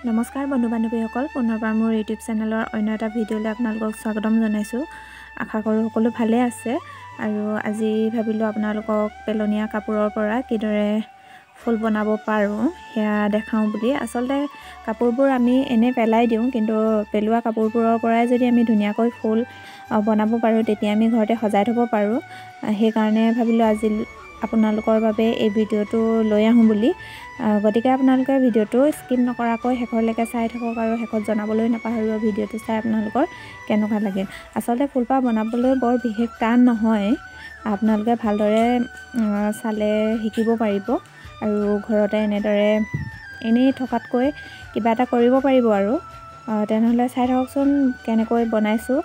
নমস্কাৰ বন্ধু বান্ধৱীসকল, পুনৰবাৰ মোৰ ইউটিউব চেনেলৰ অন্য এটা ভিডিঅ'লৈ আপোনালোকক স্বাগতম জনাইছোঁ। আশা কৰোঁ সকলো ভালে আছে। আৰু আজি ভাবিলোঁ আপোনালোকক পেলনীয়া কাপোৰৰ পৰা কিদৰে ফুল বনাব পাৰোঁ সেয়া দেখাওঁ বুলি। আচলতে কাপোৰবোৰ আমি এনেই পেলাই দিওঁ, কিন্তু পেলোৱা কাপোৰবোৰৰ পৰাই যদি আমি ধুনীয়াকৈ ফুল বনাব পাৰোঁ তেতিয়া আমি ঘৰতে সজাই থ'ব পাৰোঁ। সেইকাৰণে ভাবিলোঁ আজি আপোনালোকৰ বাবে এই ভিডিঅ'টো লৈ আহোঁ বুলি। গতিকে আপোনালোকে ভিডিঅ'টো স্কিপ নকৰাকৈ শেষলৈকে চাই থাকক আৰু শেষত জনাবলৈ নাপাহৰিব ভিডিঅ'টো চাই আপোনালোকৰ কেনেকুৱা লাগে। আচলতে ফুলপাহ বনাবলৈ বৰ বিশেষ টান নহয়, আপোনালোকে ভালদৰে চালে শিকিব পাৰিব আৰু ঘৰতে এনেদৰে এনেই থকাতকৈ কিবা এটা কৰিব পাৰিব আৰু। তেনেহ'লে চাই থাককচোন কেনেকৈ বনাইছোঁ।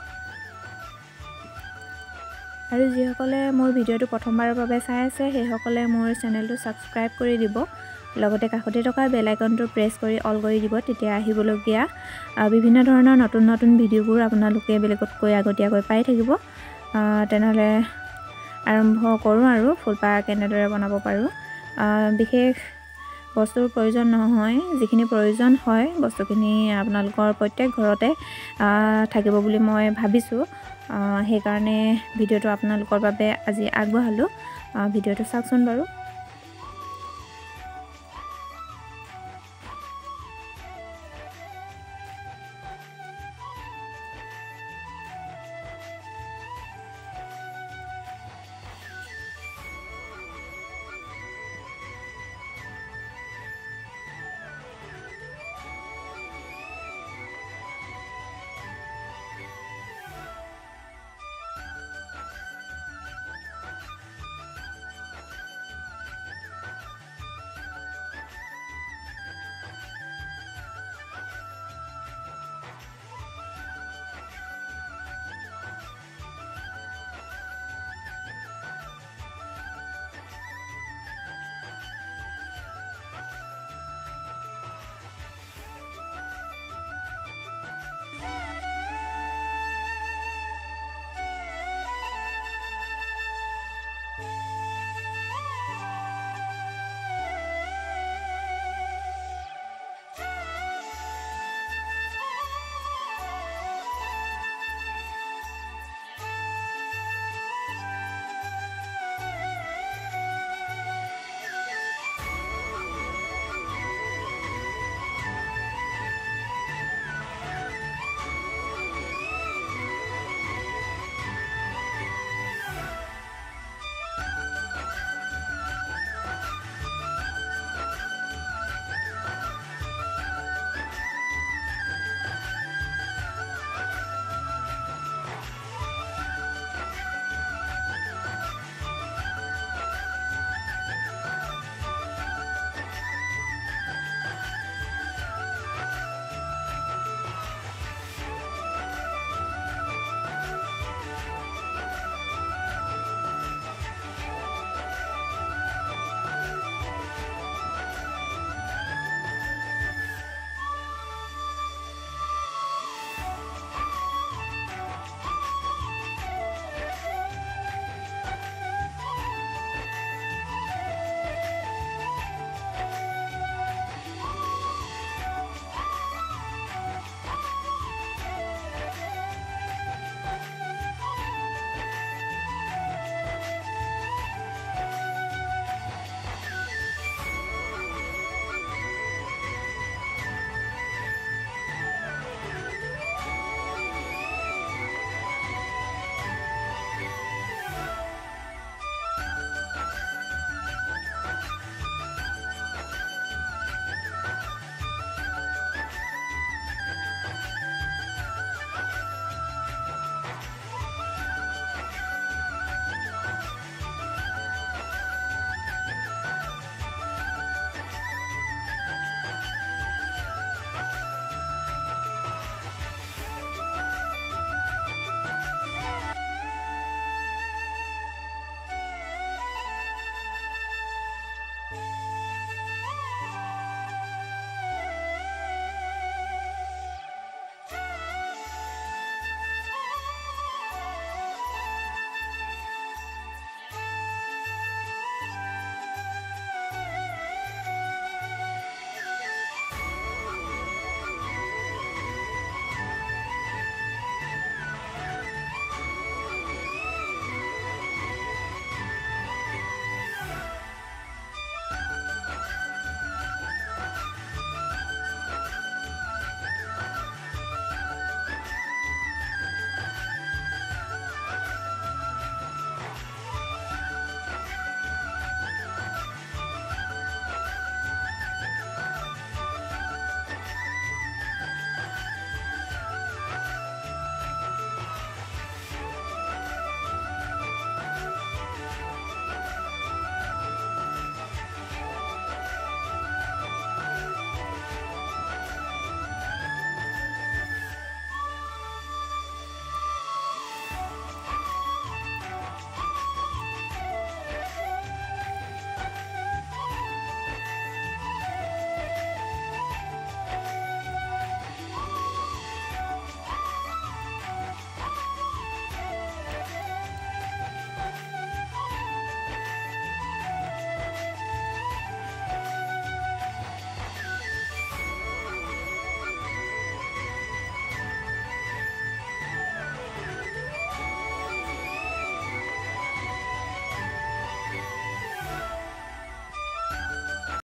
আৰু যিসকলে মোৰ ভিডিঅ'টো প্ৰথমবাৰৰ বাবে চাই আছে সেইসকলে মোৰ চেনেলটো ছাবস্ক্ৰাইব কৰি দিব, লগতে কাষতে থকা বেল আইকনটো প্ৰেছ কৰি অল কৰি দিব। তেতিয়া আহিবলগীয়া বিভিন্ন ধৰণৰ নতুন নতুন ভিডিঅ'বোৰ আপোনালোকে বেলেগতকৈ আগতীয়াকৈ পাই থাকিব। তেনেহ'লে আৰম্ভ কৰোঁ আৰু ফুলপাহ কেনেদৰে বনাব পাৰোঁ। বিশেষ বস্তুৰ প্ৰয়োজন নহয়, যিখিনি প্ৰয়োজন হয় বস্তুখিনি আপোনালোকৰ প্ৰত্যেক ঘৰতে থাকিব বুলি মই ভাবিছোঁ। সেইকাৰণে ভিডিঅ'টো আপোনালোকৰ বাবে আজি আগবঢ়ালোঁ। ভিডিঅ'টো চাওকচোন বাৰু।